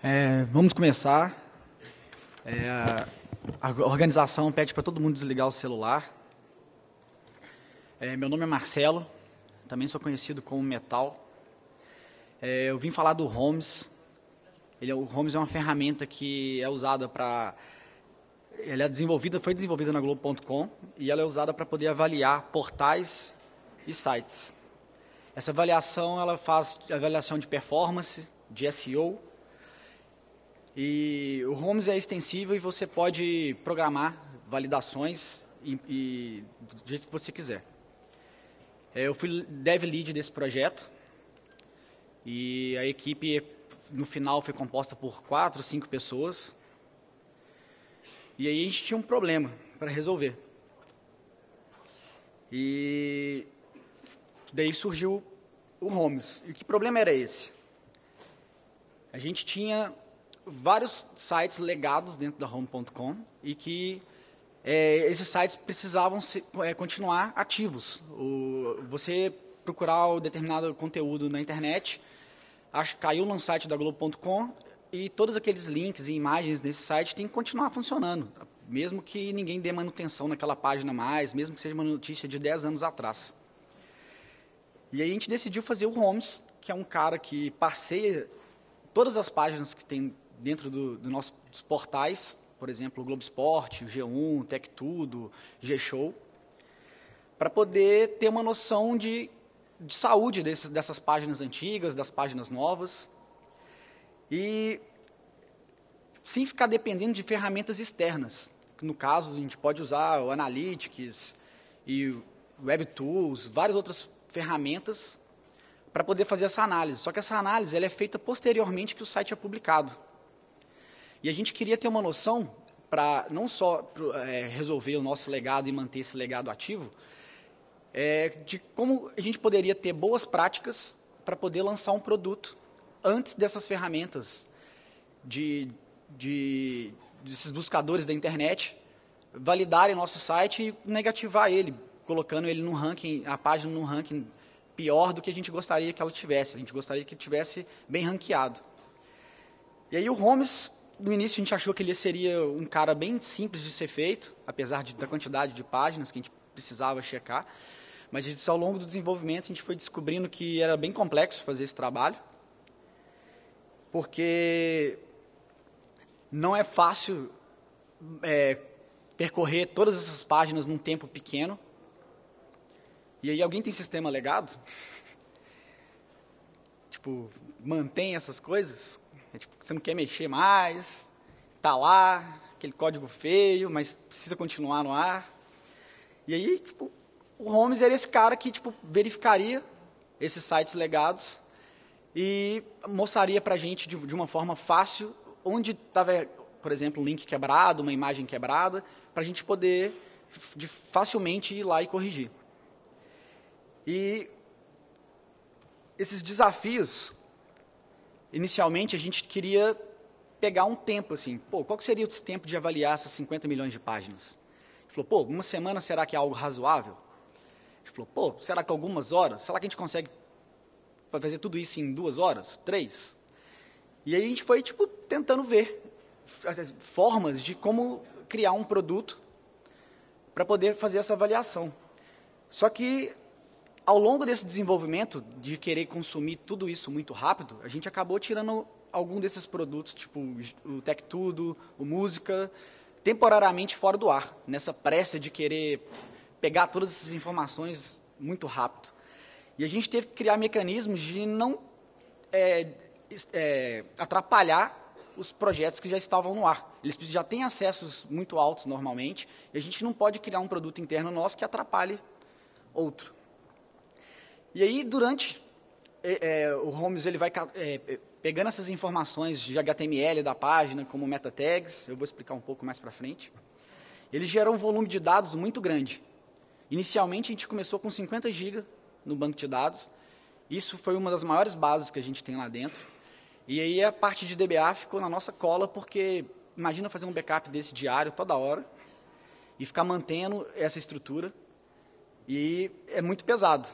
Vamos começar. A organização pede para todo mundo desligar o celular. Meu nome é Marcelo, também sou conhecido como Metal. Eu vim falar do Homes. O Homes é uma ferramenta que é usada para... foi desenvolvida na Globo.com e ela é usada para poder avaliar portais e sites. Essa avaliação, ela faz avaliação de performance, de SEO. E o Homes é extensível e você pode programar validações do jeito que você quiser. Eu fui dev lead desse projeto e a equipe no final foi composta por 4, 5 pessoas. E aí a gente tinha um problema para resolver. E daí surgiu o Homes. E que problema era esse? A gente tinha vários sites legados dentro da Home.com e que esses sites precisavam continuar ativos. Você procurar um determinado conteúdo na internet, caiu no site da Globo.com e todos aqueles links e imagens desse site têm que continuar funcionando, mesmo que ninguém dê manutenção naquela página mais, mesmo que seja uma notícia de 10 anos atrás. E aí a gente decidiu fazer o Homes, que é um cara que passeia todas as páginas que tem dentro dos nossos portais, por exemplo, o Globo Esporte, o G1, Tech Tudo, G-Show, para poder ter uma noção de saúde dessas páginas antigas, das páginas novas, e sem ficar dependendo de ferramentas externas. No caso, a gente pode usar o Analytics e o WebTools, várias outras ferramentas para poder fazer essa análise. Só que essa análise ela é feita posteriormente que o site é publicado. E a gente queria ter uma noção para não só resolver o nosso legado e manter esse legado ativo, de como a gente poderia ter boas práticas para poder lançar um produto antes dessas ferramentas desses buscadores da internet validarem nosso site e negativar ele, colocando ele no ranking, a página no ranking pior do que a gente gostaria que ela tivesse. A gente gostaria que ele tivesse bem ranqueado. E aí o Homes, no início a gente achou que ele seria um cara bem simples de ser feito, apesar da quantidade de páginas que a gente precisava checar. Mas ao longo do desenvolvimento a gente foi descobrindo que era bem complexo fazer esse trabalho, porque não é fácil percorrer todas essas páginas num tempo pequeno. E aí alguém tem sistema legado? Tipo, mantém essas coisas? Você não quer mexer mais, tá lá, aquele código feio, mas precisa continuar no ar. E aí, o Homes era esse cara que, verificaria esses sites legados e mostraria pra gente de uma forma fácil onde estava, por exemplo, um link quebrado, uma imagem quebrada, para a gente poder facilmente ir lá e corrigir. E esses desafios, inicialmente a gente queria pegar um tempo, assim, qual que seria o tempo de avaliar essas 50 milhões de páginas? A gente falou, uma semana será que é algo razoável? A gente falou, será que algumas horas? Será que a gente consegue fazer tudo isso em 2 horas, 3? E aí a gente foi, tentando ver formas de como criar um produto para poder fazer essa avaliação. Só que, ao longo desse desenvolvimento, de querer consumir tudo isso muito rápido, a gente acabou tirando algum desses produtos, tipo o Tech Tudo, o Música, temporariamente fora do ar, nessa pressa de querer pegar todas essas informações muito rápido. E a gente teve que criar mecanismos de não atrapalhar os projetos que já estavam no ar. Eles já têm acessos muito altos normalmente, e a gente não pode criar um produto interno nosso que atrapalhe outro. E aí, durante o Homes, ele vai pegando essas informações de HTML da página, como meta tags, eu vou explicar um pouco mais para frente. Ele gera um volume de dados muito grande. Inicialmente, a gente começou com 50 GB no banco de dados. Isso foi uma das maiores bases que a gente tem lá dentro. E aí a parte de DBA ficou na nossa cola, porque imagina fazer um backup desse diário toda hora e ficar mantendo essa estrutura. E é muito pesado.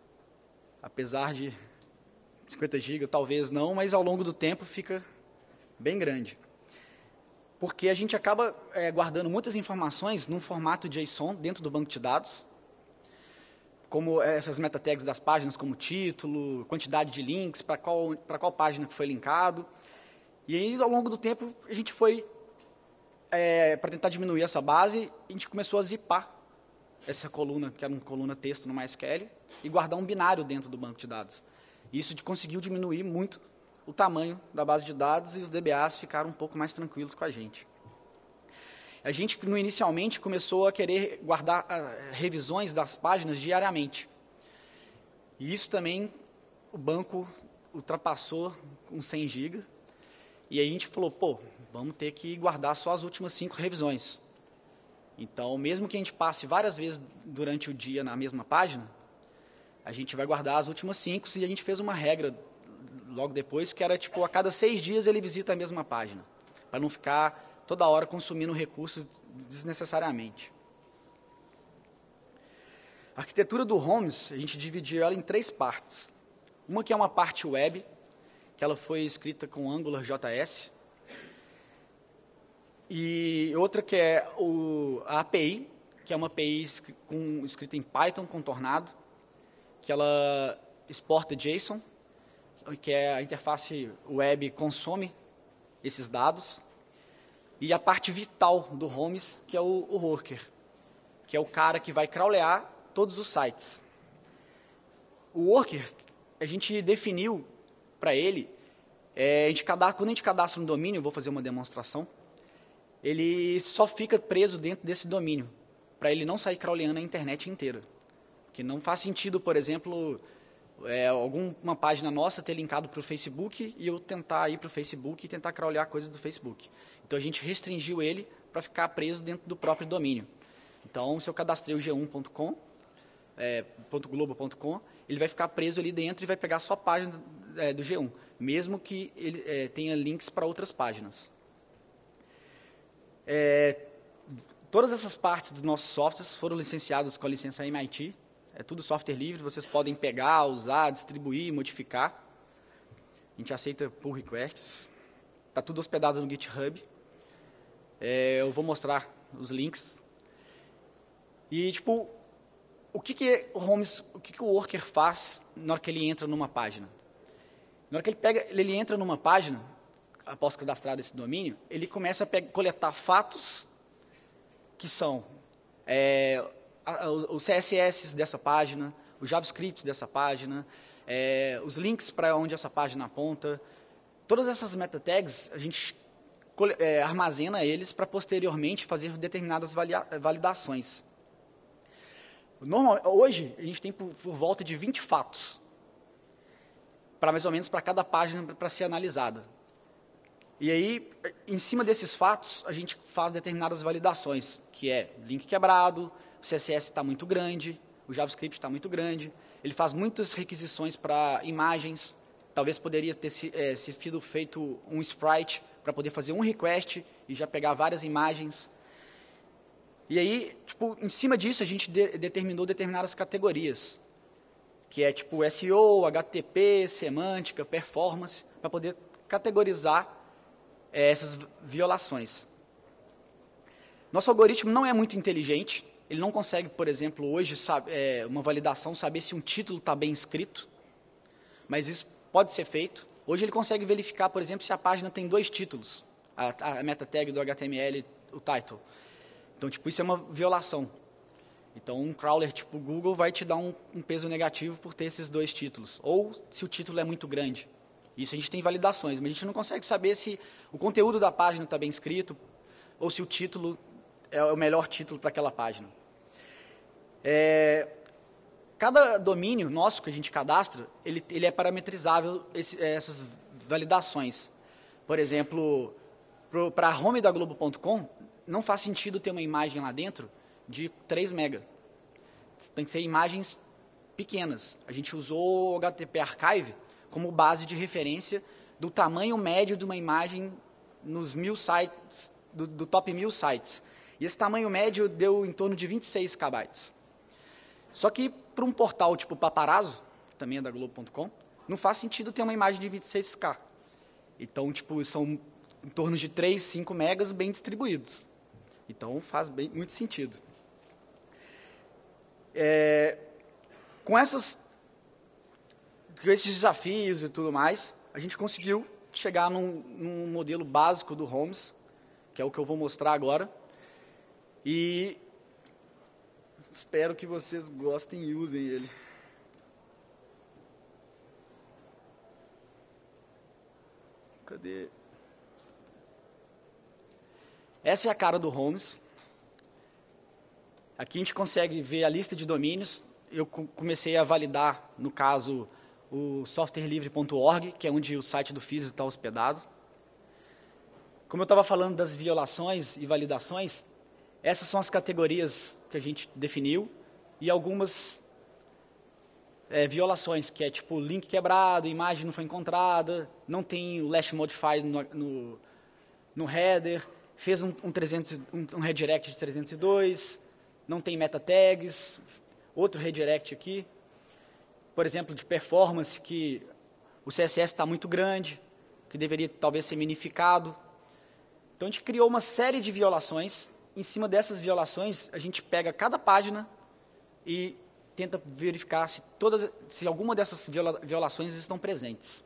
Apesar de 50 GB, talvez não, mas ao longo do tempo fica bem grande. Porque a gente acaba guardando muitas informações num formato JSON dentro do banco de dados, como essas meta tags das páginas, como título, quantidade de links, para qual página que foi linkado. E aí, ao longo do tempo, a gente foi, para tentar diminuir essa base, a gente começou a zipar essa coluna, que era uma coluna texto no MySQL, e guardar um binário dentro do banco de dados. Isso conseguiu diminuir muito o tamanho da base de dados e os DBAs ficaram um pouco mais tranquilos com a gente. A gente, inicialmente, começou a querer guardar revisões das páginas diariamente. E isso também, o banco ultrapassou com 100 GB. E aí a gente falou, pô, vamos ter que guardar só as últimas 5 revisões. Então, mesmo que a gente passe várias vezes durante o dia na mesma página, a gente vai guardar as últimas 5 e a gente fez uma regra logo depois, que era, tipo, a cada 6 dias ele visita a mesma página, para não ficar toda hora consumindo recursos desnecessariamente. A arquitetura do Homes, a gente dividiu ela em 3 partes. Uma que é uma parte web, que ela foi escrita com AngularJS, e outra que é a API, que é uma API escrita em Python contornado, que ela exporta JSON, que é a interface web consome esses dados, e a parte vital do Homes, que é o worker, que é o cara que vai crawlear todos os sites. O worker, a gente definiu para ele, quando a gente cadastra um domínio, vou fazer uma demonstração, ele só fica preso dentro desse domínio, para ele não sair crawleando a internet inteira. Que não faz sentido, por exemplo, alguma página nossa ter linkado para o Facebook e eu tentar ir para o Facebook e tentar crawlear coisas do Facebook. Então, a gente restringiu ele para ficar preso dentro do próprio domínio. Então, se eu cadastrei o g1.com, .globo.com, ele vai ficar preso ali dentro e vai pegar só a página do G1, mesmo que ele tenha links para outras páginas. Todas essas partes dos nossos softwares foram licenciadas com a licença MIT. É tudo software livre, vocês podem pegar, usar, distribuir, modificar. A gente aceita pull requests. Está tudo hospedado no GitHub. Eu vou mostrar os links. E, tipo, o que o worker faz na hora que ele entra numa página? Na hora que ele entra numa página, após cadastrar esse domínio, ele começa a coletar fatos que são os CSS dessa página, os JavaScripts dessa página, os links para onde essa página aponta. Todas essas meta tags, a gente armazena eles para posteriormente fazer determinadas validações. Hoje, a gente tem por volta de 20 fatos, mais ou menos para cada página para ser analisada. E aí, em cima desses fatos, a gente faz determinadas validações, que é link quebrado, o CSS está muito grande, o JavaScript está muito grande, ele faz muitas requisições para imagens, talvez poderia ter sido feito um sprite para poder fazer um request e já pegar várias imagens. E aí, tipo, em cima disso, a gente determinou determinadas categorias, que é tipo SEO, HTTP, semântica, performance, para poder categorizar essas violações. Nosso algoritmo não é muito inteligente, ele não consegue, por exemplo, hoje, uma validação, saber se um título está bem escrito, mas isso pode ser feito. Hoje ele consegue verificar, por exemplo, se a página tem 2 títulos, a meta tag do HTML, o title. Então, tipo, isso é uma violação. Então, um crawler tipo Google vai te dar um peso negativo por ter esses 2 títulos. Ou se o título é muito grande. Isso a gente tem validações, mas a gente não consegue saber se o conteúdo da página está bem escrito ou se o título é o melhor título para aquela página. Cada domínio nosso que a gente cadastra, ele é parametrizável essas validações. Por exemplo, para a home da Globo.com, não faz sentido ter uma imagem lá dentro de 3 MB. Tem que ser imagens pequenas. A gente usou o HTTP Archive como base de referência do tamanho médio de uma imagem nos 1000 sites, do top 1000 sites. E esse tamanho médio deu em torno de 26 KB. Só que para um portal tipo Paparazzo, que também é da Globo.com, não faz sentido ter uma imagem de 26K. Então, tipo, são em torno de 3, 5 megas bem distribuídos. Então, faz muito sentido. Com esses desafios e tudo mais, a gente conseguiu chegar num modelo básico do Homes, que é o que eu vou mostrar agora. E espero que vocês gostem e usem ele. Cadê? Essa é a cara do Homes. Aqui a gente consegue ver a lista de domínios. Eu comecei a validar, no caso, o softwarelivre.org, que é onde o site do Fizzly está hospedado. Como eu estava falando das violações e validações, essas são as categorias que a gente definiu e algumas violações, que é tipo link quebrado, imagem não foi encontrada, não tem o last modified no header, fez um redirect de 302, não tem meta tags, outro redirect aqui. Por exemplo, de performance, que o CSS está muito grande, que deveria talvez ser minificado. Então, a gente criou uma série de violações. Em cima dessas violações, a gente pega cada página e tenta verificar se alguma dessas violações estão presentes.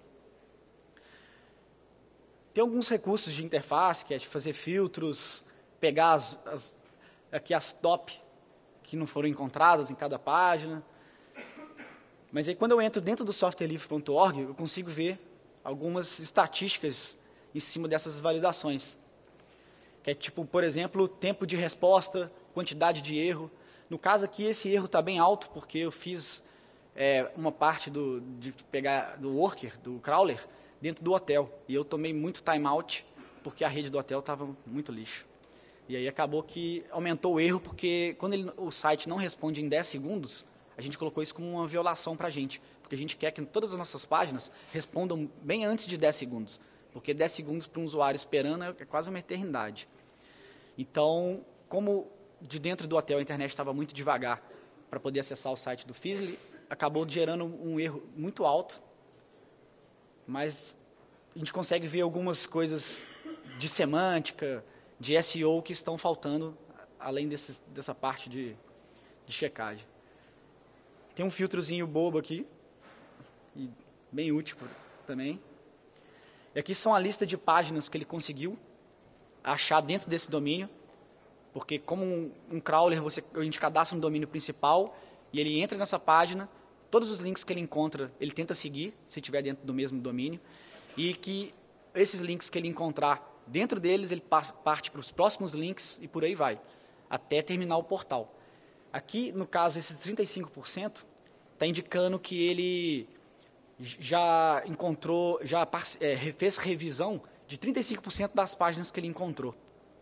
Tem alguns recursos de interface, que é de fazer filtros, pegar aqui as top que não foram encontradas em cada página. Mas aí, quando eu entro dentro do softwarelivre.org, eu consigo ver algumas estatísticas em cima dessas validações. Que é tipo, por exemplo, tempo de resposta, quantidade de erro. No caso aqui, esse erro está bem alto, porque eu fiz uma parte de pegar do worker, do crawler, dentro do hotel. E eu tomei muito timeout, porque a rede do hotel estava muito lixo. E aí acabou que aumentou o erro, porque quando o site não responde em 10 segundos, a gente colocou isso como uma violação para a gente. Porque a gente quer que todas as nossas páginas respondam bem antes de 10 segundos. Porque 10 segundos para um usuário esperando é quase uma eternidade. Então, como de dentro do hotel a internet estava muito devagar para poder acessar o site do Fizzly, acabou gerando um erro muito alto. Mas a gente consegue ver algumas coisas de semântica, de SEO que estão faltando, além dessa parte de checagem. Tem um filtrozinho bobo aqui, e bem útil também. E aqui são a lista de páginas que ele conseguiu achar dentro desse domínio, porque como um crawler, a gente cadastra um domínio principal, e ele entra nessa página, todos os links que ele encontra, ele tenta seguir, se estiver dentro do mesmo domínio, e que esses links que ele encontrar, dentro deles, ele parte para os próximos links, e por aí vai, até terminar o portal. Aqui, no caso, esses 35%, está indicando que ele já encontrou, fez revisão de 35% das páginas que ele encontrou.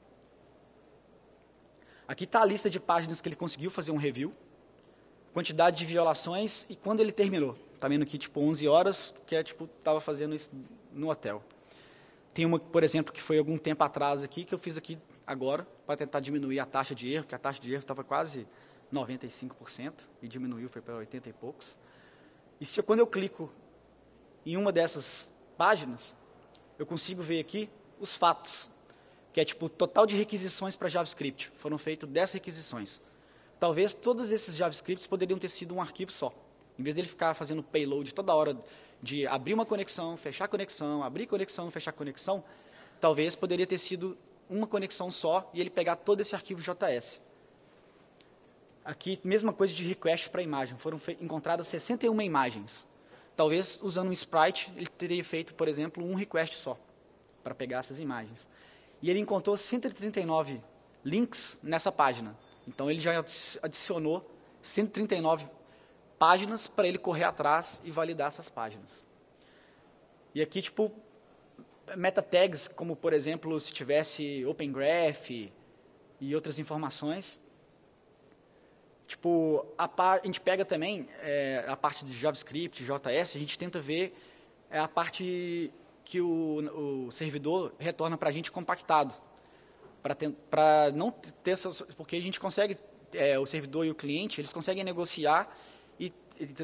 Aqui está a lista de páginas que ele conseguiu fazer um review, quantidade de violações e quando ele terminou. Está vendo aqui, tipo, 11 horas, que estava fazendo isso no hotel. Tem uma, por exemplo, que foi algum tempo atrás aqui, que eu fiz aqui agora, para tentar diminuir a taxa de erro, porque a taxa de erro estava quase 95%, e diminuiu, foi para 80 e poucos. E quando eu clico em uma dessas páginas, eu consigo ver aqui os fatos, que é tipo o total de requisições para JavaScript. Foram feitas 10 requisições. Talvez todos esses JavaScripts poderiam ter sido um arquivo só. Em vez dele ficar fazendo payload toda hora de abrir uma conexão, fechar conexão, abrir conexão, fechar conexão, talvez poderia ter sido uma conexão só e ele pegar todo esse arquivo JS. Aqui, mesma coisa de request para imagem. Foram encontradas 61 imagens. Talvez, usando um sprite, ele teria feito, por exemplo, um request só, para pegar essas imagens. E ele encontrou 139 links nessa página. Então, ele já adicionou 139 páginas para ele correr atrás e validar essas páginas. E aqui, tipo, meta tags, como, por exemplo, se tivesse Open Graph e outras informações. Tipo, a gente pega também a parte de JavaScript, JS, a gente tenta ver a parte que o servidor retorna para a gente compactado. Para não ter essas... Porque a gente consegue, o servidor e o cliente, eles conseguem negociar e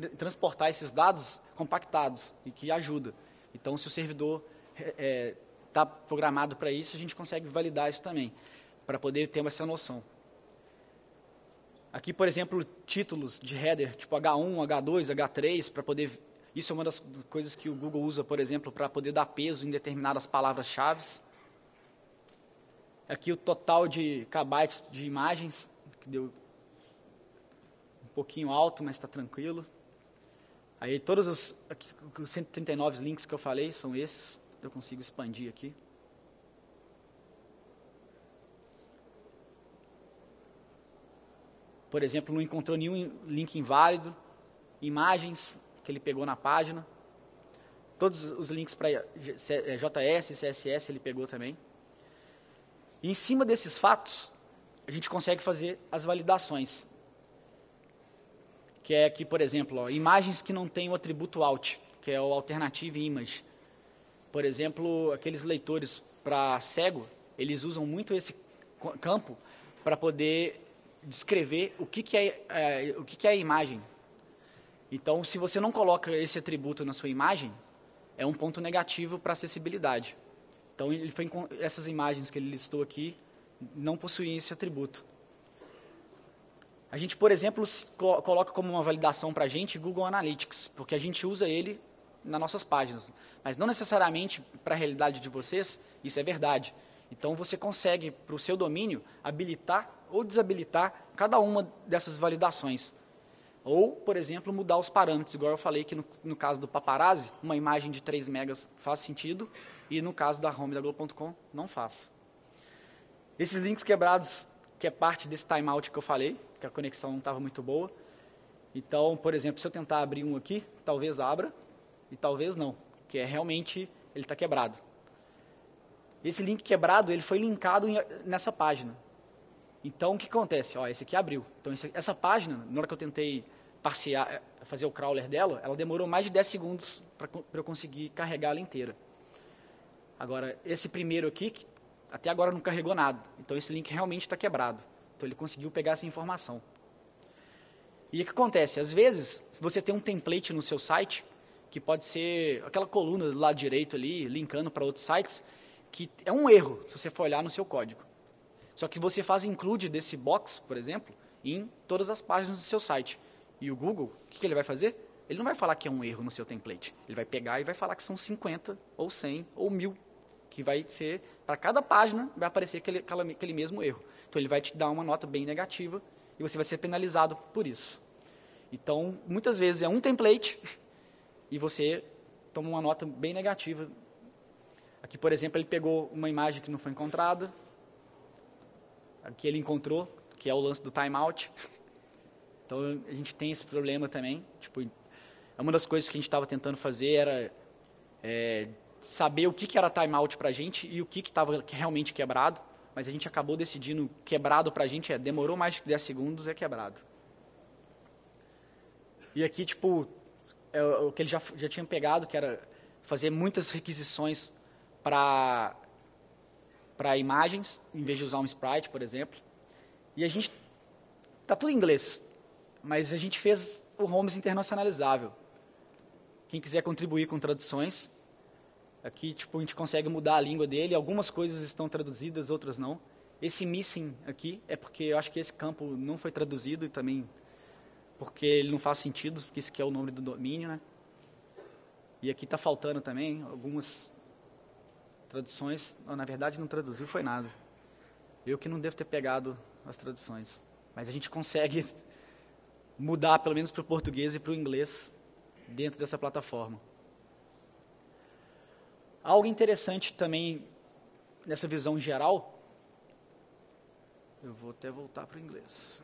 transportar esses dados compactados, e que ajuda. Então, se o servidor está programado para isso, a gente consegue validar isso também, para poder ter essa noção. Aqui, por exemplo, títulos de header, tipo H1, H2, H3, para poder... Isso é uma das coisas que o Google usa, por exemplo, para poder dar peso em determinadas palavras-chave. Aqui o total de kbytes de imagens, que deu um pouquinho alto, mas está tranquilo. Aí todos os 139 links que eu falei são esses. Eu consigo expandir aqui. Por exemplo, não encontrou nenhum link inválido. Imagens que ele pegou na página. Todos os links para JS, CSS ele pegou também. E em cima desses fatos, a gente consegue fazer as validações. Que é aqui, por exemplo, ó, imagens que não têm o atributo alt, que é o Alternative Image. Por exemplo, aqueles leitores para cego, eles usam muito esse campo para poder descrever o que é a imagem. Então, se você não coloca esse atributo na sua imagem, é um ponto negativo para acessibilidade. Então, essas imagens que ele listou aqui não possuem esse atributo. A gente, por exemplo, coloca como uma validação para a gente Google Analytics, porque a gente usa ele nas nossas páginas. Mas não necessariamente para a realidade de vocês, isso é verdade. Então, você consegue, para o seu domínio, habilitar ou desabilitar cada uma dessas validações. Ou, por exemplo, mudar os parâmetros, igual eu falei que no caso do Paparazzi, uma imagem de 3 megas faz sentido, e no caso da home da Globo.com, não faz. Esses links quebrados, que é parte desse timeout que eu falei, que a conexão não estava muito boa. Então, por exemplo, se eu tentar abrir um aqui, talvez abra, e talvez não, que é realmente, ele está quebrado. Esse link quebrado, ele foi linkado nessa página. Então, o que acontece? Ó, esse aqui abriu. Então, essa página, na hora que eu tentei fazer o crawler dela, ela demorou mais de 10 segundos para eu conseguir carregar ela inteira. Agora, esse primeiro aqui, que até agora não carregou nada. Então, esse link realmente está quebrado. Então, ele conseguiu pegar essa informação. E o que acontece? Às vezes, você tem um template no seu site, que pode ser aquela coluna do lado direito ali, linkando para outros sites, que é um erro, se você for olhar no seu código. Só que você faz include desse box, por exemplo, em todas as páginas do seu site. E o Google, o que ele vai fazer? Ele não vai falar que é um erro no seu template. Ele vai pegar e vai falar que são 50, ou 100, ou 1000. Que vai ser, para cada página, vai aparecer aquele mesmo erro. Então, ele vai te dar uma nota bem negativa e você vai ser penalizado por isso. Então, muitas vezes é um template e você toma uma nota bem negativa. Aqui, por exemplo, ele pegou uma imagem que não foi encontrada. Aqui ele encontrou, que é o lance do timeout. Então, a gente tem esse problema também. Tipo, uma das coisas que a gente estava tentando fazer era saber o que era timeout para a gente e o que estava realmente quebrado. Mas a gente acabou decidindo quebrado para a gente demorou mais de 10 segundos, é quebrado. E aqui, tipo, o que ele já tinha pegado, que era fazer muitas requisições para imagens, em vez de usar um sprite, por exemplo. E a gente... Está tudo em inglês, mas a gente fez o Homes internacionalizável. Quem quiser contribuir com traduções, aqui tipo, a gente consegue mudar a língua dele. Algumas coisas estão traduzidas, outras não. Esse missing aqui é porque eu acho que esse campo não foi traduzido e também porque ele não faz sentido, porque esse aqui é o nome do domínio, né? E aqui está faltando também algumas traduções. Não, na verdade, não traduziu, foi nada. Eu que não devo ter pegado as traduções. Mas a gente consegue mudar, pelo menos para o português e para o inglês, dentro dessa plataforma. Algo interessante também, nessa visão geral, eu vou até voltar para o inglês.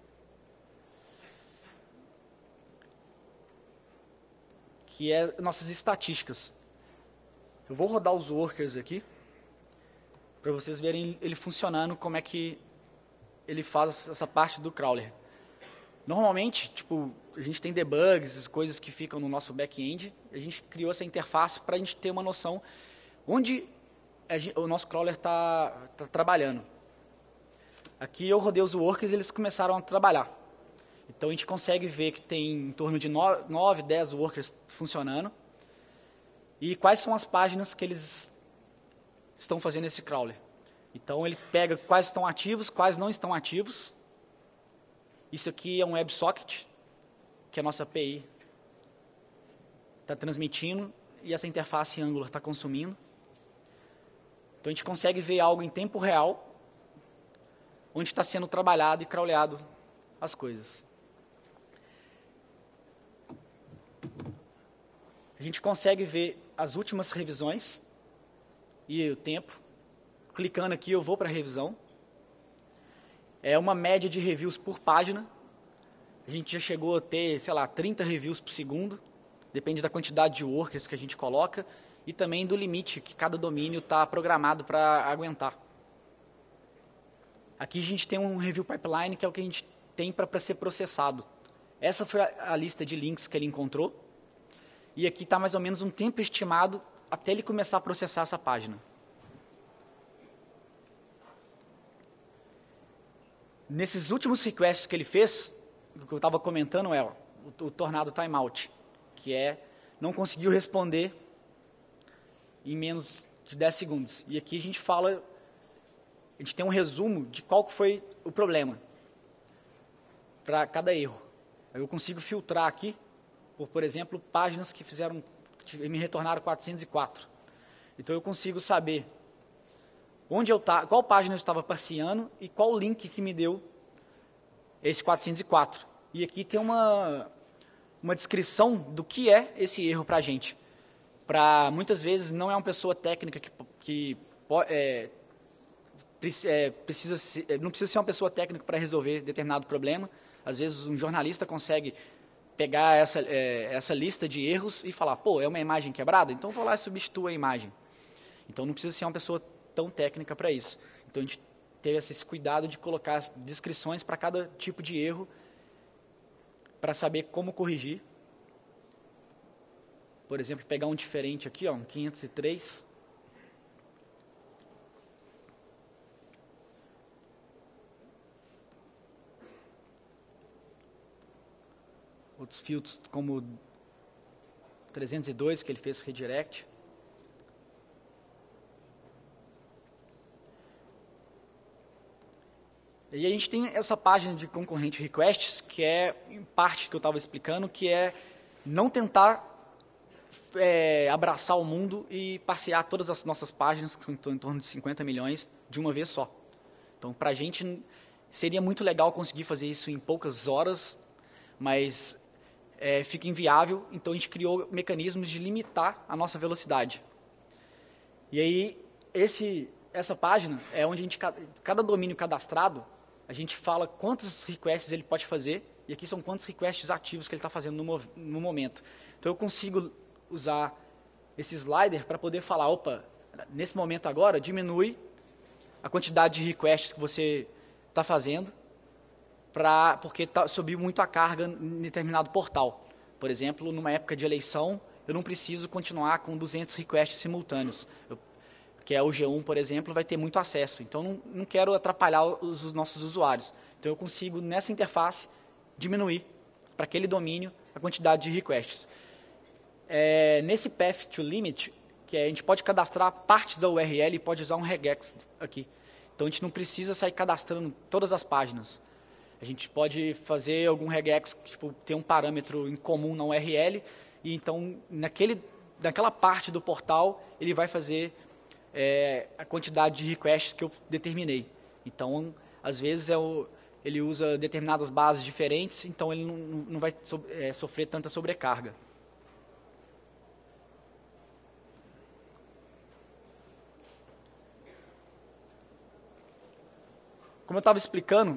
Que é nossas estatísticas. Eu vou rodar os workers aqui, para vocês verem ele funcionando, como é que ele faz essa parte do crawler. Normalmente, tipo, a gente tem debugs, coisas que ficam no nosso back-end, a gente criou essa interface para a gente ter uma noção onde o nosso crawler está trabalhando. Aqui eu rodei os workers e eles começaram a trabalhar. Então, a gente consegue ver que tem em torno de 9, 10 workers funcionando. E quais são as páginas que eles estão fazendo esse crawler. Então, ele pega quais estão ativos, quais não estão ativos. Isso aqui é um WebSocket, que a nossa API está transmitindo e essa interface Angular está consumindo. Então, a gente consegue ver algo em tempo real, onde está sendo trabalhado e crawleado as coisas. A gente consegue ver as últimas revisões e o tempo. Clicando aqui, eu vou para a revisão. É uma média de reviews por página. A gente já chegou a ter, sei lá, 30 reviews por segundo. Depende da quantidade de workers que a gente coloca e também do limite que cada domínio está programado para aguentar. Aqui a gente tem um review pipeline, que é o que a gente tem para ser processado. Essa foi a lista de links que ele encontrou. E aqui está mais ou menos um tempo estimado até ele começar a processar essa página. Nesses últimos requests que ele fez, o que eu estava comentando é o tornado timeout, que não conseguiu responder em menos de 10 segundos. E aqui a gente tem um resumo de qual que foi o problema para cada erro. Eu consigo filtrar aqui, por exemplo, páginas que me retornaram 404. Então eu consigo saber qual página eu estava passeando e qual link que me deu esse 404. E aqui tem uma descrição do que é esse erro para a gente. Muitas vezes não é uma pessoa técnica não precisa ser uma pessoa técnica para resolver determinado problema. Às vezes um jornalista consegue pegar essa lista de erros e falar, pô, é uma imagem quebrada? Então vou lá e substituo a imagem. Então não precisa ser uma pessoa tão técnica para isso. Então a gente teve esse cuidado de colocar descrições para cada tipo de erro, para saber como corrigir. Por exemplo, pegar um diferente aqui, um 503. Outros filtros como 302, que ele fez redirect. E a gente tem essa página de concorrente requests, que é, em parte, que eu estava explicando, que é não tentar abraçar o mundo e passear todas as nossas páginas, que são em torno de 50 milhões, de uma vez só. Então, para a gente, seria muito legal conseguir fazer isso em poucas horas, mas fica inviável, então a gente criou mecanismos de limitar a nossa velocidade. E aí, essa página é onde cada domínio cadastrado, a gente fala quantos requests ele pode fazer, e aqui são quantos requests ativos que ele está fazendo no momento. Então eu consigo usar esse slider para poder falar, opa, nesse momento agora, diminui a quantidade de requests que você está fazendo, porque subiu muito a carga em determinado portal. Por exemplo, numa época de eleição, eu não preciso continuar com 200 requests simultâneos. Que é o G1, por exemplo, vai ter muito acesso. Então, não quero atrapalhar os nossos usuários. Então, eu consigo, nessa interface, diminuir para aquele domínio a quantidade de requests. Nesse Path to Limit, que a gente pode cadastrar partes da URL e pode usar um regex aqui. Então, a gente não precisa sair cadastrando todas as páginas. A gente pode fazer algum regex, tipo, ter um parâmetro em comum na URL, e então, naquela parte do portal, ele vai fazer a quantidade de requests que eu determinei. Então, às vezes, ele usa determinadas bases diferentes, então ele não vai sofrer tanta sobrecarga. Como eu estava explicando,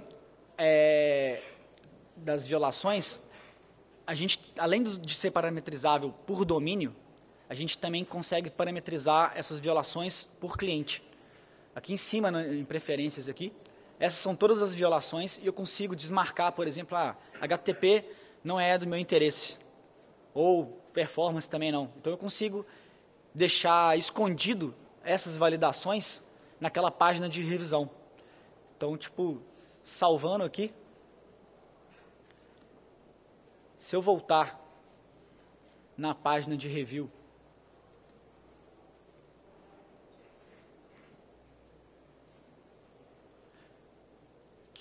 das violações, a gente, além de ser parametrizável por domínio, a gente também consegue parametrizar essas violações por cliente. Aqui em cima, em preferências aqui, essas são todas as violações e eu consigo desmarcar, por exemplo, HTTP não é do meu interesse, ou performance também não. Então eu consigo deixar escondido essas validações naquela página de revisão. Então, tipo, salvando aqui, se eu voltar na página de review,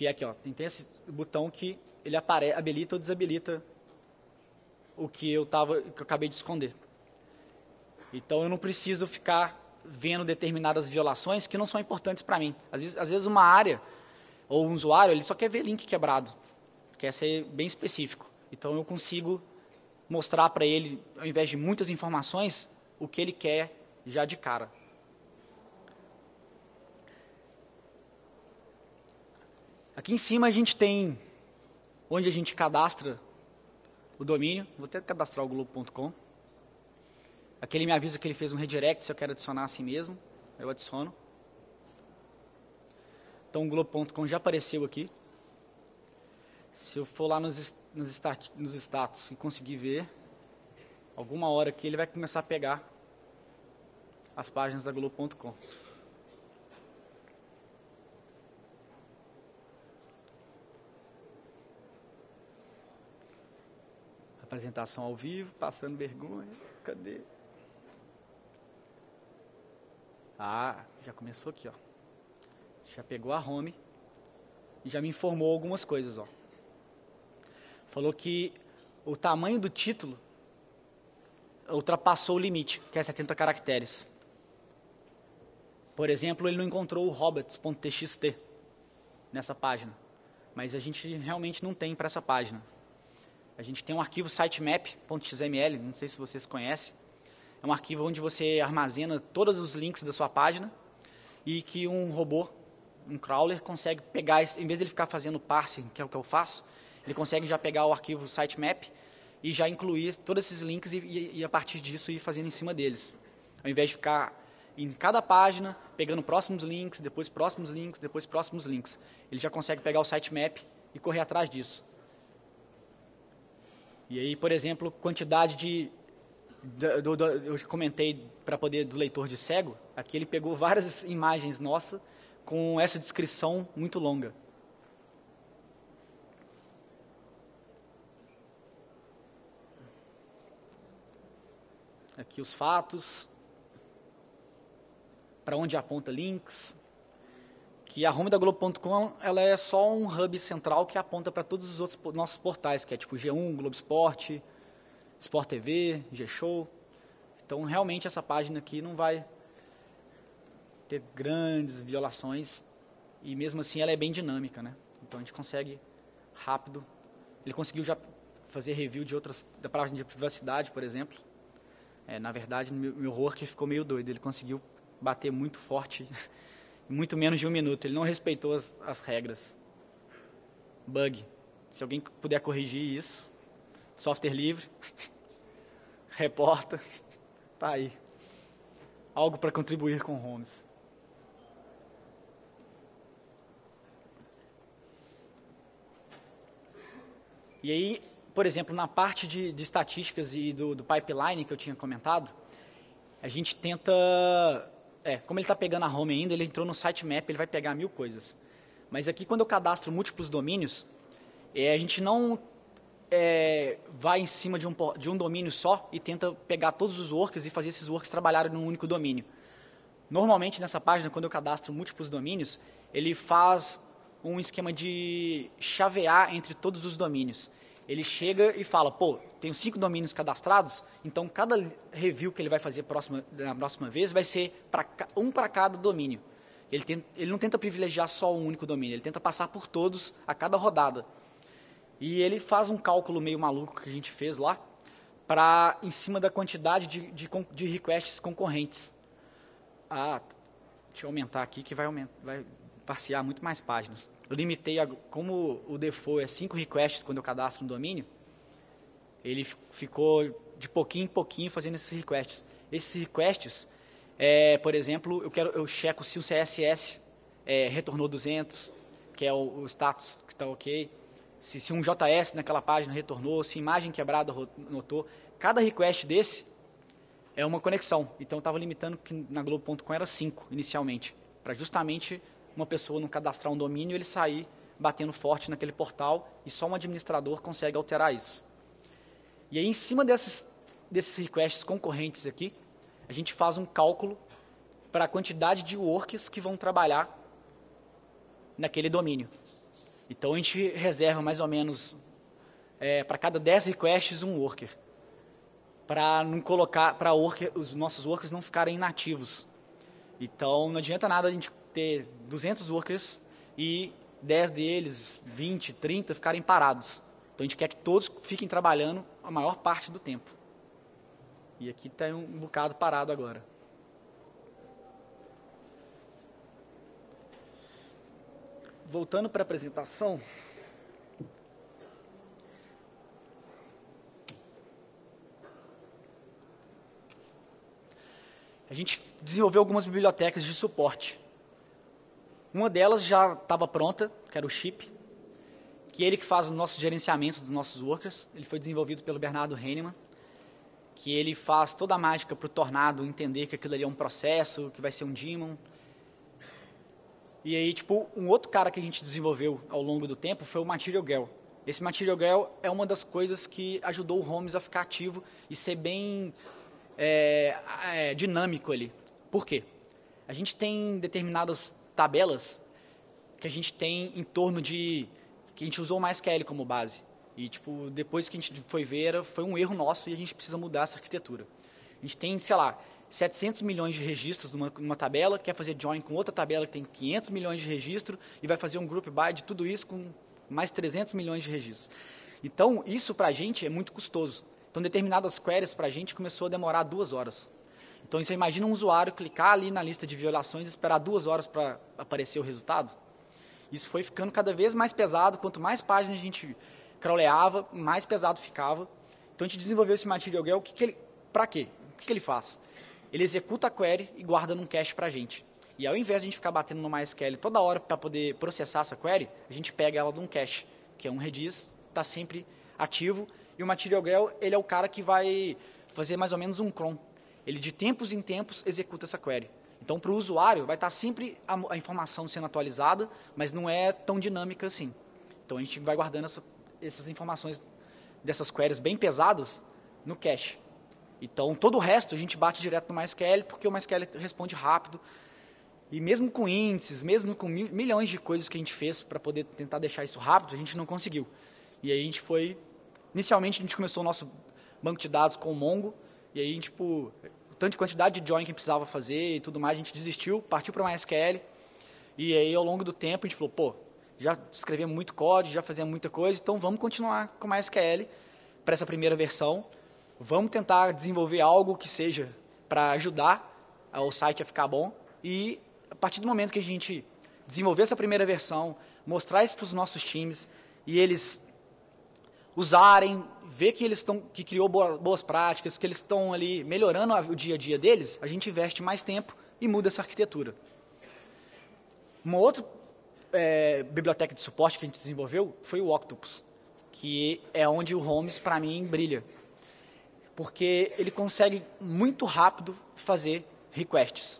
que é aqui, ó, tem esse botão que ele habilita ou desabilita o que eu acabei de esconder. Então eu não preciso ficar vendo determinadas violações que não são importantes para mim. Às vezes uma área ou um usuário, ele só quer ver link quebrado, quer ser bem específico. Então eu consigo mostrar para ele, ao invés de muitas informações, o que ele quer já de cara. Aqui em cima a gente tem onde a gente cadastra o domínio. Vou até cadastrar o globo.com. Aqui ele me avisa que ele fez um redirect, se eu quero adicionar assim mesmo, eu adiciono. Então o globo.com já apareceu aqui. Se eu for lá nos status e conseguir ver, alguma hora aqui ele vai começar a pegar as páginas da globo.com. Apresentação ao vivo, passando vergonha. Cadê? Ah, já começou aqui, ó. Já pegou a home e já me informou algumas coisas, ó. Falou que o tamanho do título ultrapassou o limite, que é 70 caracteres. Por exemplo, ele não encontrou o robots.txt nessa página, mas a gente realmente não tem para essa página. A gente tem um arquivo sitemap.xml, não sei se vocês conhecem. É um arquivo onde você armazena todos os links da sua página e que um robô, um crawler, consegue pegar, em vez de ele ficar fazendo parsing, que é o que eu faço, ele consegue já pegar o arquivo sitemap e já incluir todos esses links e a partir disso ir fazendo em cima deles. Ao invés de ficar em cada página, pegando próximos links, depois próximos links, depois próximos links. Ele já consegue pegar o sitemap e correr atrás disso. E aí, por exemplo, quantidade eu comentei para poder do leitor de cego, aqui ele pegou várias imagens nossas com essa descrição muito longa. Aqui os fatos, para onde aponta links, que a home da Globo.com ela é só um hub central que aponta para todos os outros nossos portais, que é tipo G1, Globo Esporte, Sport TV, G-Show. Então, realmente, essa página aqui não vai ter grandes violações e, mesmo assim, ela é bem dinâmica, né? Então, a gente consegue rápido. Ele conseguiu já fazer review de outras, da página de privacidade, por exemplo. Na verdade, meu work ficou meio doido. Ele conseguiu bater muito forte em muito menos de 1 minuto. Ele não respeitou as regras. Bug. Se alguém puder corrigir isso, software livre, reporta, tá aí. Algo para contribuir com Homes. E aí, por exemplo, na parte de estatísticas e do pipeline que eu tinha comentado, a gente tenta... como ele está pegando a home ainda, ele entrou no sitemap, ele vai pegar 1000 coisas. Mas aqui, quando eu cadastro múltiplos domínios, a gente não vai em cima de um domínio só e tenta pegar todos os workers e fazer esses workers trabalharem num único domínio. Normalmente, nessa página, quando eu cadastro múltiplos domínios, ele faz um esquema de chavear entre todos os domínios. Ele chega e fala, pô, tenho 5 domínios cadastrados, então cada review que ele vai fazer na próxima vez vai ser um para cada domínio. Ele não tenta privilegiar só um único domínio, ele tenta passar por todos a cada rodada. E ele faz um cálculo meio maluco que a gente fez lá, em cima da quantidade de requests concorrentes. Deixa eu aumentar aqui que vai passear muito mais páginas. Eu limitei, como o default é 5 requests quando eu cadastro um domínio, ele ficou de pouquinho em pouquinho fazendo esses requests. Esses requests, por exemplo, eu checo se o CSS retornou 200, que é o status que está ok, se um JS naquela página retornou, se imagem quebrada notou. Cada request desse é uma conexão. Então eu estava limitando que na Globo.com era 5 inicialmente, para justamente uma pessoa não cadastrar um domínio e ele sair batendo forte naquele portal e só um administrador consegue alterar isso. E aí, em cima desses requests concorrentes aqui, a gente faz um cálculo para a quantidade de workers que vão trabalhar naquele domínio. Então, a gente reserva mais ou menos, para cada 10 requests, um worker. Para não colocar, para os nossos workers não ficarem inativos. Então, não adianta nada a gente ter 200 workers e 10 deles, 20, 30 ficarem parados. Então, a gente quer que todos fiquem trabalhando a maior parte do tempo. E aqui está um bocado parado agora. Voltando para a apresentação, a gente desenvolveu algumas bibliotecas de suporte. Uma delas já estava pronta, que era o Chip, que é ele que faz os nossos gerenciamentos dos nossos workers. Ele foi desenvolvido pelo Bernardo Heinemann, que ele faz toda a mágica para o Tornado entender que aquilo ali é um processo, que vai ser um daemon. E aí, tipo, um outro cara que a gente desenvolveu ao longo do tempo foi o Material Girl. Esse Material Girl é uma das coisas que ajudou o Homes a ficar ativo e ser bem dinâmico ali. Por quê? A gente tem determinadas tabelas que a gente tem em torno de... que a gente usou o MySQL como base. E, tipo, depois que a gente foi ver, foi um erro nosso e a gente precisa mudar essa arquitetura. A gente tem, sei lá, 700 milhões de registros numa tabela, quer fazer join com outra tabela que tem 500 milhões de registros e vai fazer um group by de tudo isso com mais 300 milhões de registros. Então, isso para a gente é muito custoso. Então, determinadas queries para a gente começou a demorar 2 horas. Então, você imagina um usuário clicar ali na lista de violações e esperar 2 horas para aparecer o resultado? Isso foi ficando cada vez mais pesado. Quanto mais páginas a gente crawleava, mais pesado ficava. Então, a gente desenvolveu esse Material Girl. Para quê? O que ele faz? Ele executa a query e guarda num cache para a gente. E ao invés de a gente ficar batendo no MySQL toda hora para poder processar essa query, a gente pega ela de um cache, que é um Redis, está sempre ativo. E o Material Girl, ele é o cara que vai fazer mais ou menos um cron. Ele, de tempos em tempos, executa essa query. Então, para o usuário, vai estar sempre a informação sendo atualizada, mas não é tão dinâmica assim. Então, a gente vai guardando essas informações dessas queries bem pesadas no cache. Então, todo o resto a gente bate direto no MySQL, porque o MySQL responde rápido. E mesmo com índices, mesmo com milhões de coisas que a gente fez para poder tentar deixar isso rápido, a gente não conseguiu. E aí a gente foi... Inicialmente, a gente começou o nosso banco de dados com o Mongo, e aí, tipo, tanto de quantidade de join que precisava fazer e tudo mais, a gente desistiu, partiu para o MySQL. E aí, ao longo do tempo, a gente falou, pô, já escrevemos muito código, já fazemos muita coisa, então vamos continuar com o MySQL para essa primeira versão. Vamos tentar desenvolver algo que seja para ajudar o site a ficar bom. E a partir do momento que a gente desenvolver essa primeira versão, mostrar isso para os nossos times e eles usarem, ver que eles estão, que criou boas práticas, que eles estão ali melhorando o dia a dia deles, a gente investe mais tempo e muda essa arquitetura. Uma outra biblioteca de suporte que a gente desenvolveu foi o Octopus, que é onde o Homes, para mim, brilha. Porque ele consegue muito rápido fazer requests.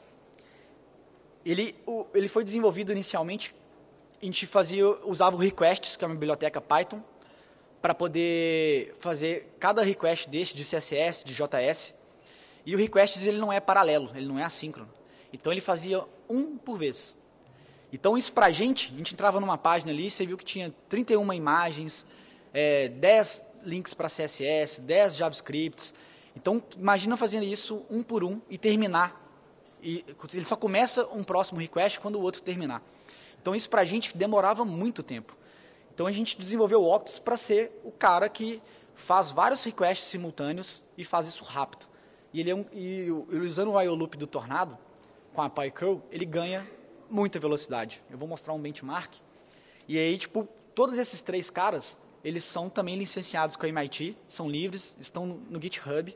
Ele foi desenvolvido inicialmente, a gente usava o requests, que é uma biblioteca Python, para poder fazer cada request desse, de CSS, de JS. E o requests ele não é paralelo, ele não é assíncrono. Então ele fazia um por vez. Então isso para a gente entrava numa página ali, você viu que tinha 31 imagens, 10 links para CSS, 10 JavaScripts. Então, imagina fazendo isso um por um e terminar. E ele só começa um próximo request quando o outro terminar. Então, isso para a gente demorava muito tempo. Então, a gente desenvolveu o Octopus para ser o cara que faz vários requests simultâneos e faz isso rápido. E ele usando o IO Loop do Tornado, com a PyCurl, ele ganha muita velocidade. Eu vou mostrar um benchmark. E aí, tipo, todos esses 3 caras, eles são também licenciados com a MIT, são livres, estão no GitHub.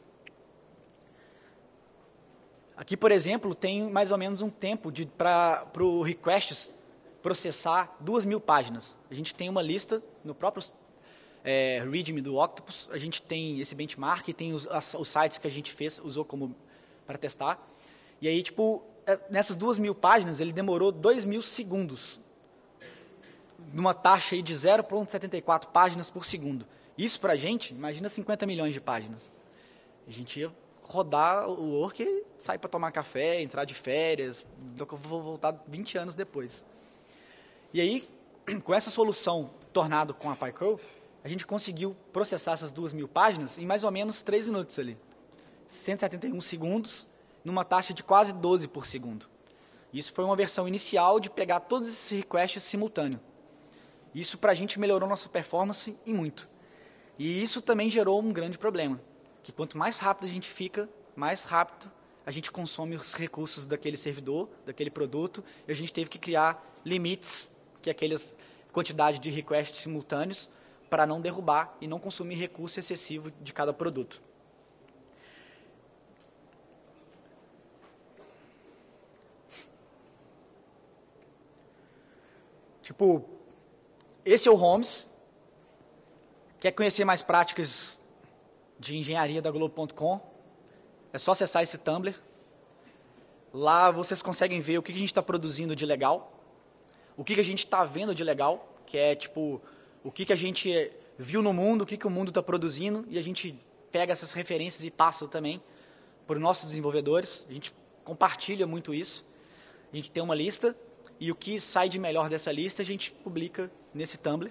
Aqui, por exemplo, tem mais ou menos um tempo para o request processar 2.000 páginas. A gente tem uma lista no próprio README do Octopus, a gente tem esse benchmark, tem os sites que a gente usou para testar. E aí, tipo, nessas 2.000 páginas, ele demorou 2.000 segundos. Numa taxa aí de 0,74 páginas por segundo. Isso para a gente, imagina 50 milhões de páginas. A gente ia rodar o work e sair para tomar café, entrar de férias, eu vou voltar 20 anos depois. E aí, com essa solução Tornado com a PyCurl, a gente conseguiu processar essas 2.000 páginas em mais ou menos 3 minutos ali. 171 segundos, numa taxa de quase 12 por segundo. Isso foi uma versão inicial de pegar todos esses requests simultâneo. Isso para a gente melhorou nossa performance e muito. E isso também gerou um grande problema, que quanto mais rápido a gente fica, mais rápido a gente consome os recursos daquele servidor, daquele produto, e a gente teve que criar limites, que é aquelas quantidade de requests simultâneos, para não derrubar e não consumir recurso excessivo de cada produto. Tipo, esse é o Holmes. Quer conhecer mais práticas de engenharia da Globo.com? É só acessar esse Tumblr. Lá vocês conseguem ver o que a gente está produzindo de legal, o que a gente está vendo de legal, que é tipo o que a gente viu no mundo, o que o mundo está produzindo, e a gente pega essas referências e passa também para os nossos desenvolvedores. A gente compartilha muito isso. A gente tem uma lista, e o que sai de melhor dessa lista a gente publica nesse Tumblr.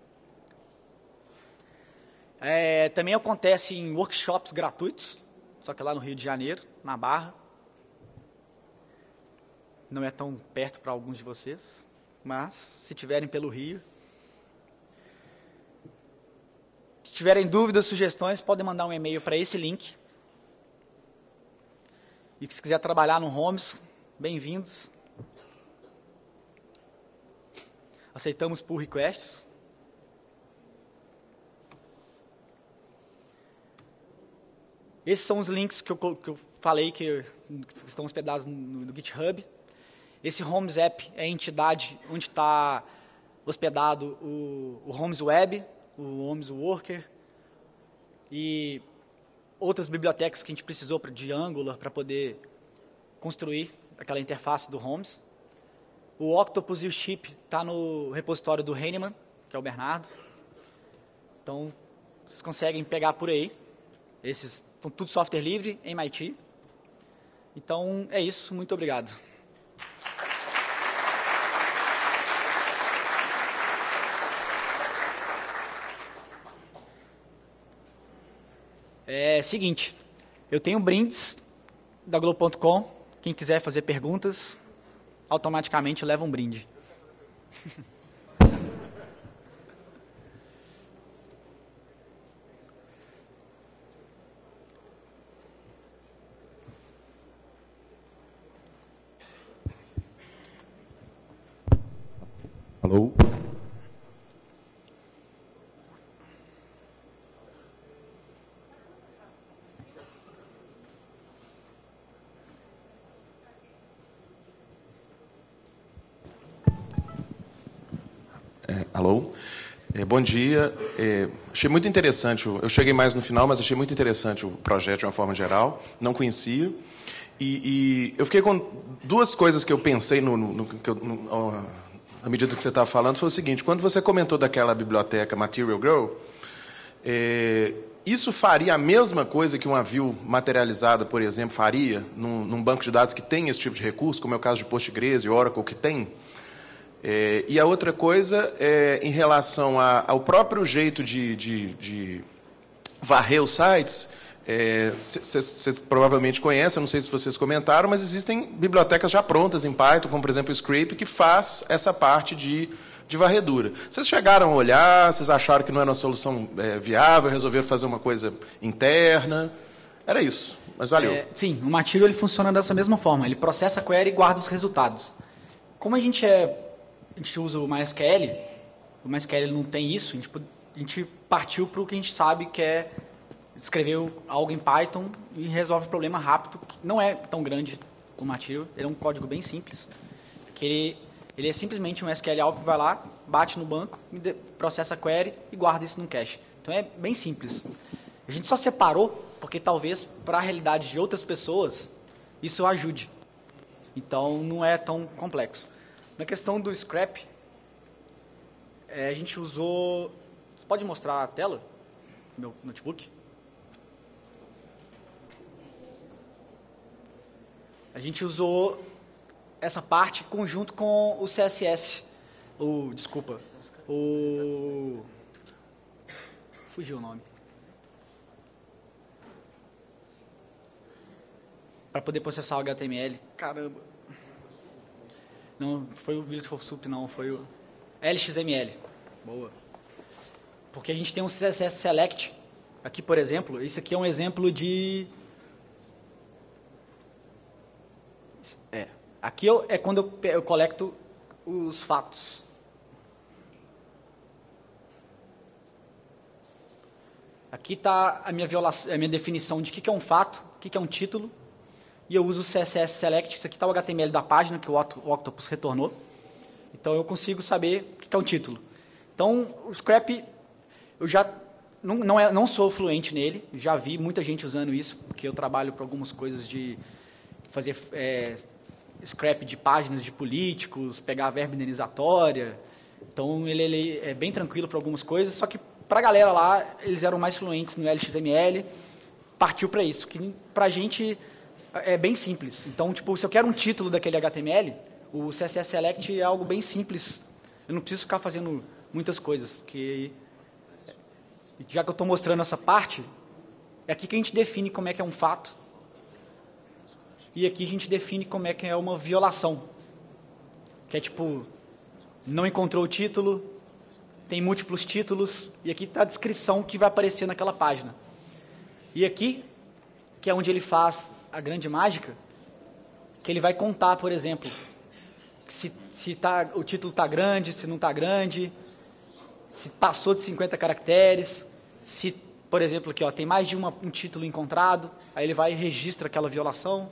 Também acontece em workshops gratuitos, só que lá no Rio de Janeiro, na Barra. Não é tão perto para alguns de vocês, mas se tiverem pelo Rio. Se tiverem dúvidas, sugestões, podem mandar um e-mail para esse link. E se quiser trabalhar no Holmes, bem-vindos. Aceitamos pull requests. Esses são os links que eu falei que estão hospedados no GitHub. Esse Holmes App é a entidade onde está hospedado o Holmes Web, o Holmes Worker e outras bibliotecas que a gente precisou de Angular para poder construir aquela interface do Holmes. O Octopus e o Chip está no repositório do Heinemann, que é o Bernardo. Então, vocês conseguem pegar por aí. Esses são tudo software livre, MIT. Então, é isso. Muito obrigado. Seguinte, eu tenho brindes da Globo.com. Quem quiser fazer perguntas, automaticamente leva um brinde. Alô? Alô? Bom dia. Achei muito interessante, eu cheguei mais no final, mas achei muito interessante o projeto de uma forma geral, não conhecia. E eu fiquei com duas coisas que eu pensei à medida que você estava falando, foi o seguinte: quando você comentou daquela biblioteca Material Girl, isso faria a mesma coisa que uma view materializada, por exemplo, faria num banco de dados que tem esse tipo de recurso, como é o caso de Postgres e Oracle, que tem? E a outra coisa é em relação ao próprio jeito de varrer os sites. Vocês provavelmente conhecem, não sei se vocês comentaram, mas existem bibliotecas já prontas em Python, como, por exemplo, o Scrape, que faz essa parte de varredura. Vocês chegaram a olhar, vocês acharam que não era uma solução viável, resolveram fazer uma coisa interna? Era isso, mas valeu. Sim, o Material ele funciona dessa mesma forma. Ele processa a query e guarda os resultados. Como a gente usa o MySQL ele não tem isso, a gente partiu para o que a gente sabe que é escrever algo em Python e resolve o problema rápido, que não é tão grande o Material, ele é um código bem simples, que ele é simplesmente um SQL que vai lá, bate no banco, processa a query e guarda isso no cache. Então é bem simples. A gente só separou porque talvez para a realidade de outras pessoas isso ajude. Então não é tão complexo. Na questão do scrap, a gente usou... Você pode mostrar a tela do meu notebook? A gente usou essa parte conjunto com o CSS Desculpa. Fugiu o nome. Para poder processar o HTML. Caramba. Não foi o Beautiful Soup, não. Foi o LXML. Boa. Porque a gente tem um CSS Select. Aqui, por exemplo, isso aqui é um exemplo de... Aqui é quando eu colecto os fatos. Aqui está a minha definição de o que é um fato, o que é um título. E eu uso o CSS Select. Isso aqui está o HTML da página que o Octopus retornou. Então, eu consigo saber o que é um título. Então, o Scrap, eu já não sou fluente nele. Já vi muita gente usando isso, porque eu trabalho para algumas coisas de fazer scrap de páginas de políticos, pegar verba indenizatória. Então, ele é bem tranquilo para algumas coisas, só que para a galera lá, eles eram mais fluentes no LXML, partiu para isso, que para a gente é bem simples. Então, tipo, se eu quero um título daquele HTML, o CSS Select é algo bem simples. Eu não preciso ficar fazendo muitas coisas, que já que eu estou mostrando essa parte, é aqui que a gente define como é que é um fato, e aqui a gente define como é que é uma violação, que é tipo, não encontrou o título, tem múltiplos títulos, e aqui está a descrição que vai aparecer naquela página. E aqui, que é onde ele faz a grande mágica, que ele vai contar, por exemplo, se o título está grande, se não está grande, se passou de 50 caracteres, se, por exemplo, aqui, ó, tem mais de um título encontrado, aí ele vai e registra aquela violação.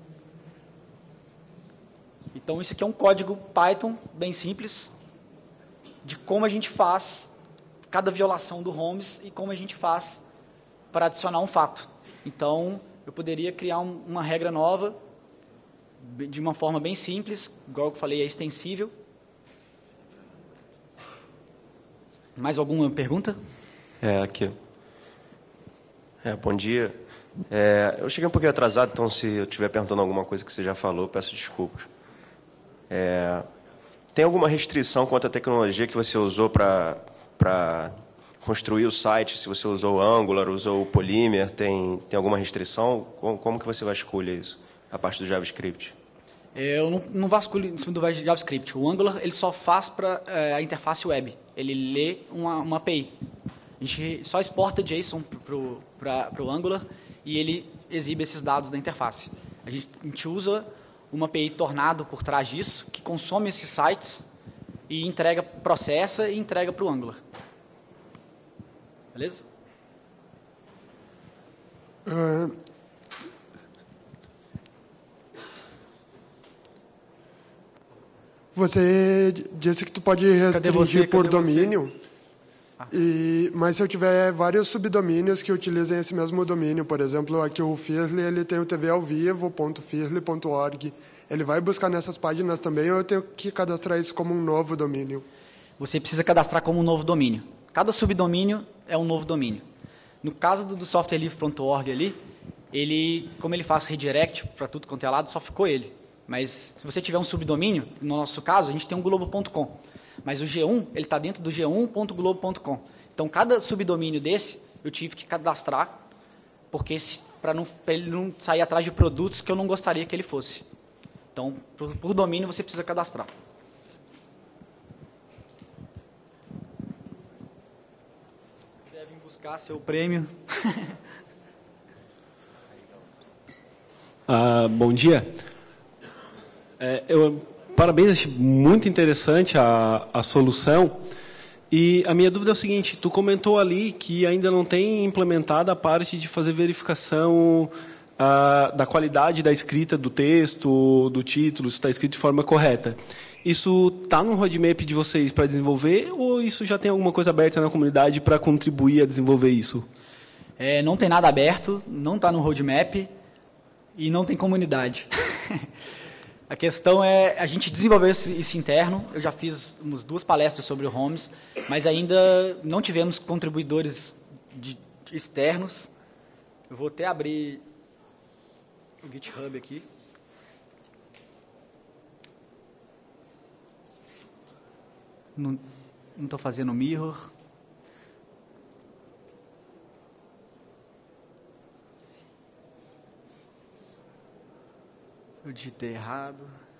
Então, isso aqui é um código Python bem simples, de como a gente faz cada violação do Holmes e como a gente faz para adicionar um fato. Então, eu poderia criar uma regra nova, de uma forma bem simples, igual eu falei, é extensível. Mais alguma pergunta? Aqui. Bom dia. Eu cheguei um pouquinho atrasado, então se eu estiver perguntando alguma coisa que você já falou, peço desculpas. Tem alguma restrição quanto à tecnologia que você usou para construir o site? Se você usou o Angular, usou o Polymer, tem alguma restrição? Como que você vai escolher isso, a parte do JavaScript? Eu não vasculho em cima do JavaScript. O Angular ele só faz para a interface web. Ele lê uma API. A gente só exporta JSON para o Angular e ele exibe esses dados da interface. A gente usa uma API Tornado por trás disso, que consome esses sites e processa e entrega para o Angular. Beleza? Você disse que tu pode restringir por domínio, mas se eu tiver vários subdomínios que utilizem esse mesmo domínio, por exemplo, aqui o Fearly, ele tem o tvalvivo.fearly.org, ele vai buscar nessas páginas também ou eu tenho que cadastrar isso como um novo domínio? Você precisa cadastrar como um novo domínio. Cada subdomínio é um novo domínio. No caso do softwarelivre.org ali, como ele faz redirect para tudo quanto é lado, só ficou ele. Mas se você tiver um subdomínio, no nosso caso, a gente tem um globo.com. Mas o G1, ele está dentro do g1.globo.com. Então, cada subdomínio desse, eu tive que cadastrar, porque para ele não sair atrás de produtos que eu não gostaria que ele fosse. Então, por domínio, você precisa cadastrar. Devem buscar seu prêmio. Bom dia. Parabéns, achei muito interessante a solução. E a minha dúvida é o seguinte, tu comentou ali que ainda não tem implementada a parte de fazer verificação da qualidade da escrita do texto, do título, se está escrito de forma correta. Isso está no roadmap de vocês para desenvolver ou isso já tem alguma coisa aberta na comunidade para contribuir a desenvolver isso? Não tem nada aberto, não está no roadmap e não tem comunidade. A questão é, a gente desenvolveu isso interno, eu já fiz umas 2 palestras sobre o Holmes, mas ainda não tivemos contribuidores externos. Eu vou até abrir o GitHub aqui. Não estou fazendo mirror. Eu digitei errado.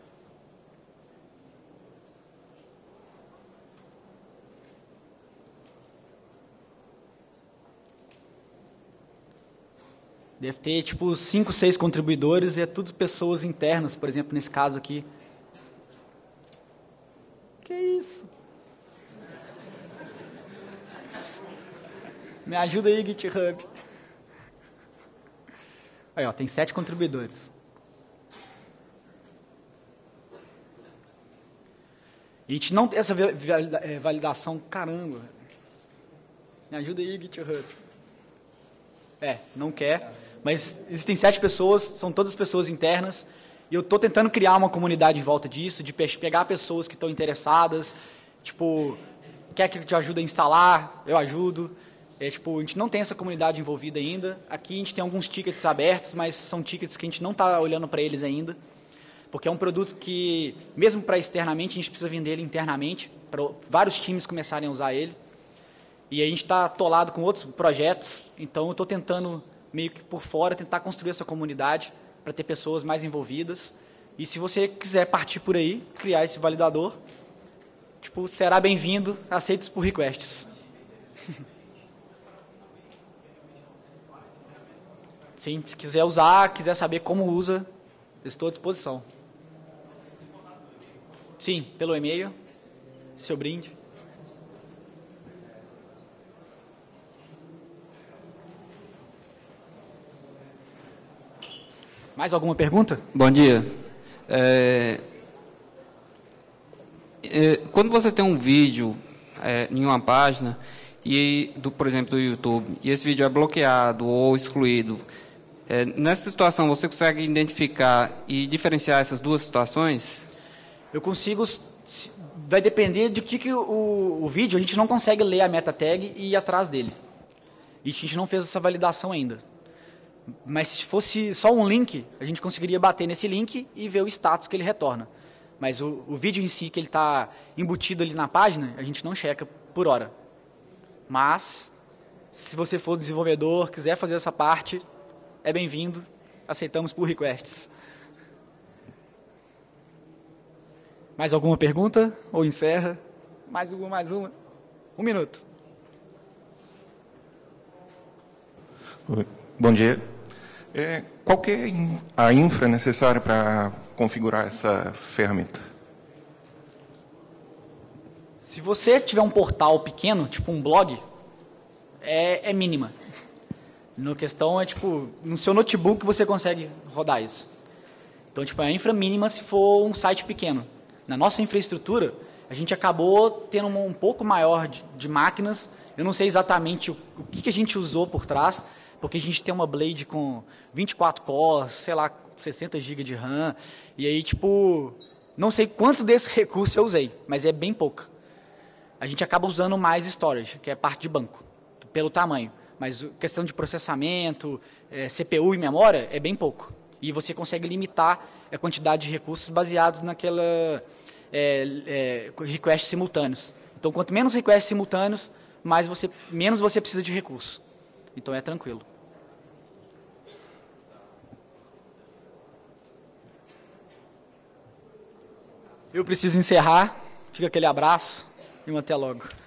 Deve ter, tipo, 5, 6 contribuidores e é tudo pessoas internas, por exemplo, nesse caso aqui. Que isso? Me ajuda aí, GitHub. Aí, ó, tem 7 contribuidores. E a gente não tem essa validação, caramba. Me ajuda aí, GitHub. Não quer. Mas existem 7 pessoas, são todas pessoas internas. E eu estou tentando criar uma comunidade em volta disso, de pegar pessoas que estão interessadas. Tipo, quer que eu te ajude a instalar? Eu ajudo. A gente não tem essa comunidade envolvida ainda. Aqui a gente tem alguns tickets abertos, mas são tickets que a gente não está olhando para eles ainda. Porque é um produto que, mesmo para externamente, a gente precisa vender ele internamente, para vários times começarem a usar ele. E a gente está atolado com outros projetos, então eu estou tentando, meio que por fora, tentar construir essa comunidade para ter pessoas mais envolvidas. E se você quiser partir por aí, criar esse validador, será bem-vindo, aceitos por requests. Sim, se quiser usar, quiser saber como usa, estou à disposição. Sim, pelo e-mail, seu brinde. Mais alguma pergunta? Bom dia. Quando você tem um vídeo em uma página, por exemplo, do YouTube, e esse vídeo é bloqueado ou excluído, nessa situação você consegue identificar e diferenciar essas duas situações? Eu consigo, vai depender de que o vídeo, a gente não consegue ler a meta tag e ir atrás dele. E a gente não fez essa validação ainda. Mas se fosse só um link, a gente conseguiria bater nesse link e ver o status que ele retorna. Mas o vídeo em si, que ele está embutido ali na página, a gente não checa por hora. Mas, se você for desenvolvedor, quiser fazer essa parte, é bem-vindo, aceitamos por requests. Mais alguma pergunta? Ou encerra? Mais uma? 1 minuto. Bom dia. Qual que é a infra necessária para configurar essa ferramenta? Se você tiver um portal pequeno, tipo um blog, é mínima. A questão é, no seu notebook você consegue rodar isso. Então, é a infra mínima se for um site pequeno. Na nossa infraestrutura, a gente acabou tendo um pouco maior de máquinas. Eu não sei exatamente o que a gente usou por trás, porque a gente tem uma Blade com 24 cores, sei lá, 60 GB de RAM. E aí, não sei quanto desse recurso eu usei, mas é bem pouco. A gente acaba usando mais storage, que é parte de banco, pelo tamanho. Mas questão de processamento, CPU e memória, é bem pouco. E você consegue limitar a quantidade de recursos baseados naquela requests simultâneos. Então, quanto menos requests simultâneos, menos você precisa de recurso. Então, é tranquilo. Eu preciso encerrar. Fica aquele abraço e até logo.